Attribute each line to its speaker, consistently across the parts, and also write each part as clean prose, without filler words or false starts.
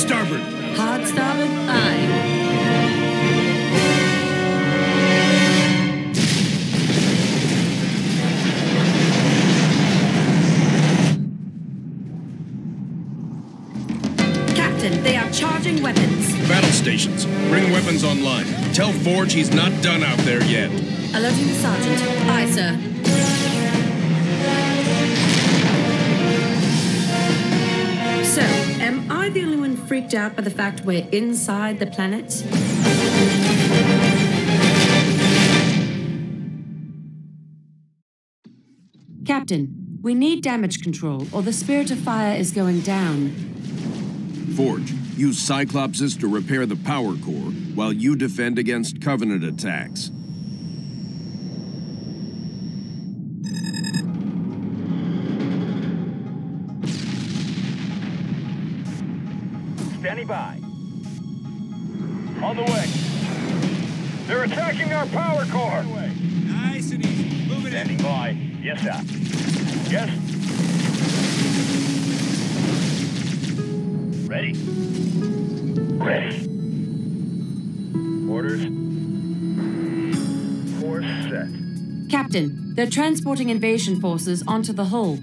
Speaker 1: starboard.
Speaker 2: Hard starboard, aye. Captain, they are charging weapons.
Speaker 1: Battle stations, bring weapons online. Tell Forge he's not done out there yet.
Speaker 2: Alerting the sergeant. Aye, sir. So, am I the only one freaked out by the fact we're inside the planet? Captain, we need damage control, or the Spirit of Fire is going down.
Speaker 1: Forge, use Cyclopses to repair the power core while you defend against Covenant attacks.
Speaker 3: Standing by. On the way. They're attacking our power core.
Speaker 4: Nice and easy. Move it
Speaker 3: Standing
Speaker 4: in.
Speaker 3: by. Yes, sir. Yes. Ready. Ready. Orders. Course set.
Speaker 2: Captain, they're transporting invasion forces onto the hull.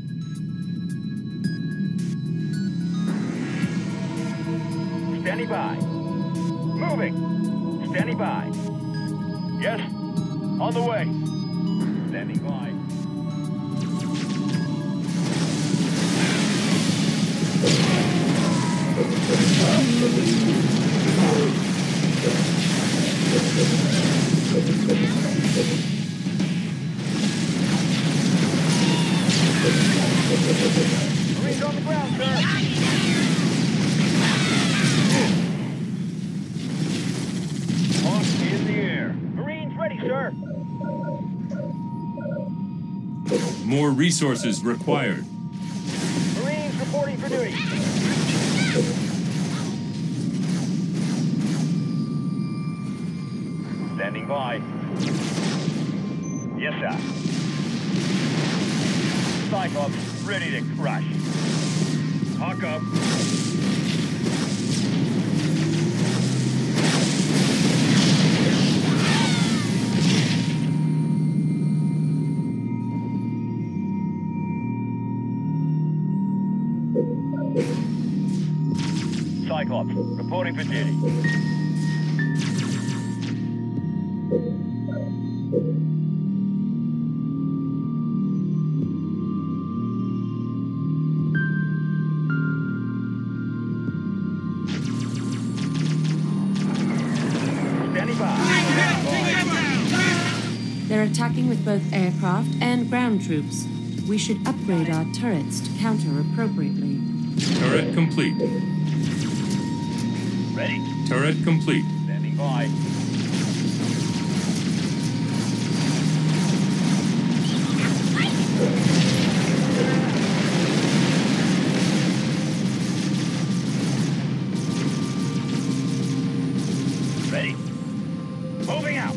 Speaker 3: Standing by. Moving. Standing by. Yes. On the way. Standing by. Marines on the ground, sir. Off in the air. Marines ready, sir.
Speaker 5: More resources required.
Speaker 3: Marines reporting for duty. Standing by. Yes, sir. Cyclops ready to crush. Hawk up. Cyclops, reporting for duty. Standing by.
Speaker 2: They're attacking with both aircraft and ground troops. We should upgrade our turrets to counter appropriately.
Speaker 5: Turret complete.
Speaker 3: Ready.
Speaker 5: Turret complete.
Speaker 3: Standing by. Ready. Moving out.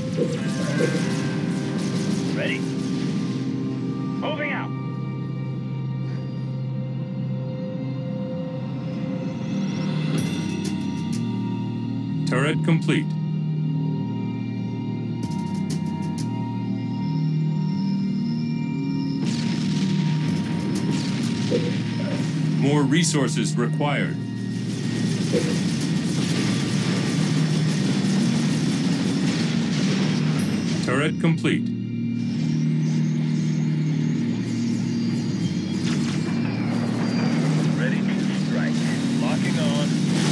Speaker 3: Ready. Moving out.
Speaker 5: Turret complete. More resources required. Turret complete.
Speaker 3: Ready to strike. Locking on.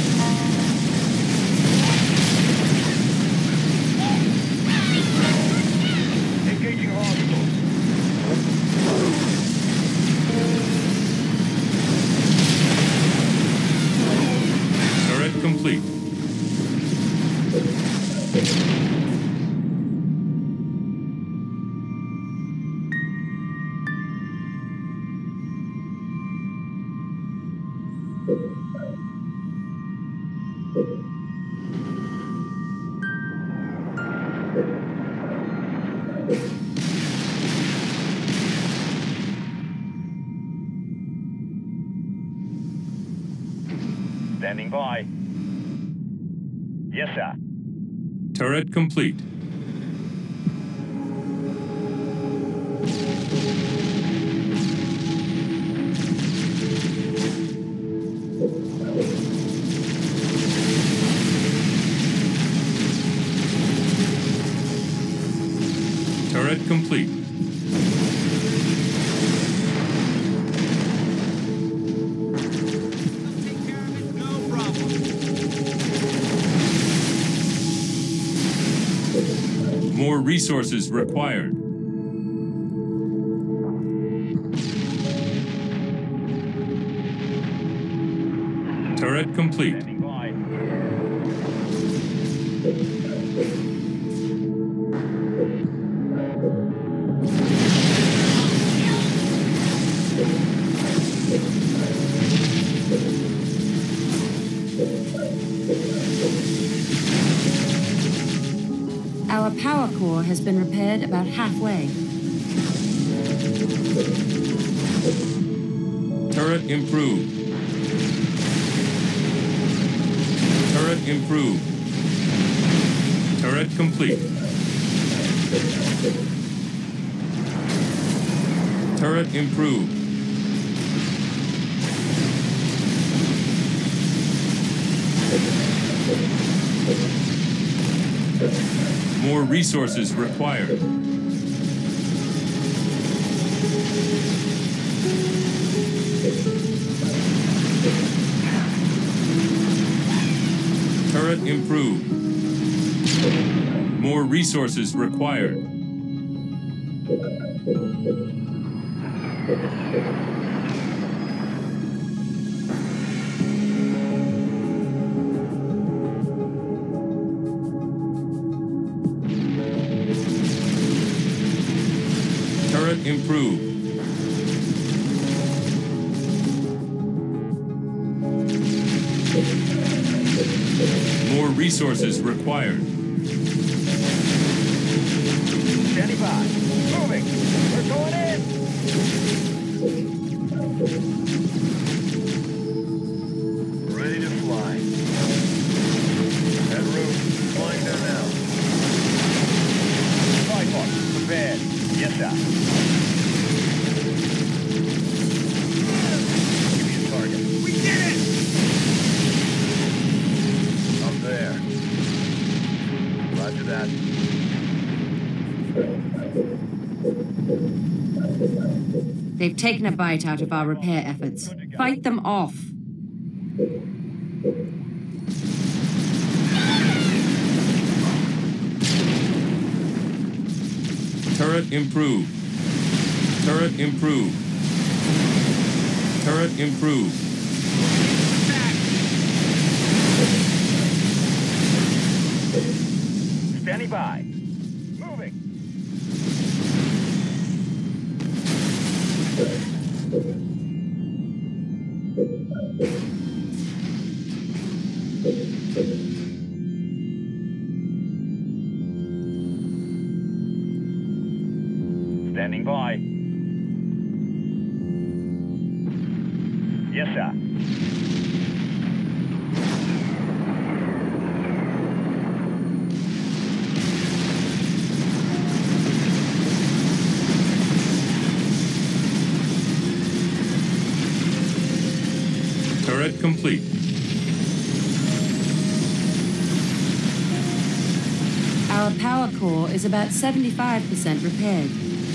Speaker 3: Engaging hostiles.
Speaker 5: Turret complete.
Speaker 3: Standing by. Yes, sir.
Speaker 5: Turret complete. Turret complete.
Speaker 4: Take care of it, no problem.
Speaker 5: More resources required. Turret complete.
Speaker 3: Standing by.
Speaker 2: Our power core has been repaired about halfway.
Speaker 5: Turret improved. Turret improved. Turret complete. Turret improved. More resources required. Turret improved. More resources required. Turret improved. More resources required.
Speaker 3: Standing by. Moving. We're going in. Ready to fly. En route. Flying there now. Sidewalk. Prepared. Yes, sir. Give me a target.
Speaker 4: We did it!
Speaker 3: I'm there. Roger that.
Speaker 2: They've taken a bite out of our repair efforts. Fight them off.
Speaker 5: Turret improved. Turret improved. Turret improved.
Speaker 4: Back!
Speaker 3: Standing by. Moving. Standing by. Yes, sir.
Speaker 5: Turret complete.
Speaker 2: Our power core is about 75% repaired.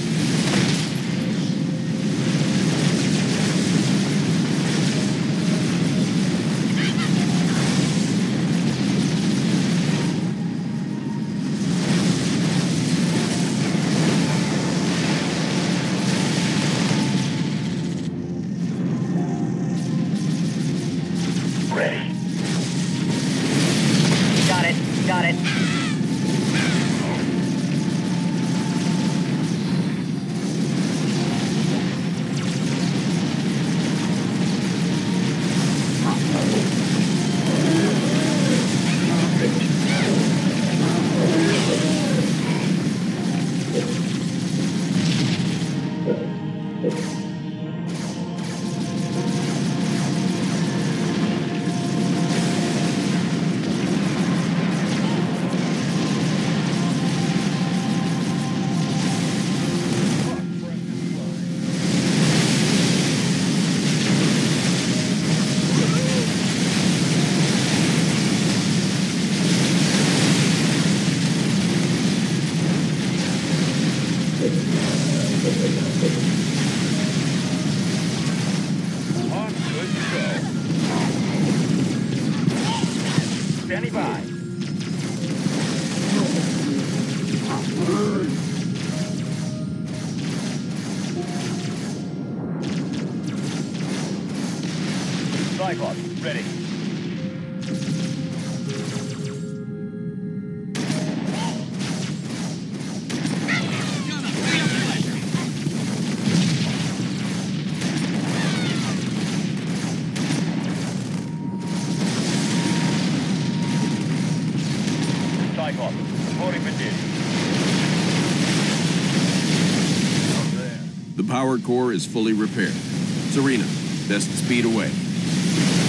Speaker 3: Ready. Got it. Got it. Standing by. Cyclops, ready.
Speaker 4: Gonna be a pleasure.
Speaker 3: Cyclops, reporting for duty. Over there.
Speaker 1: The power core is fully repaired. Serena, best speed away.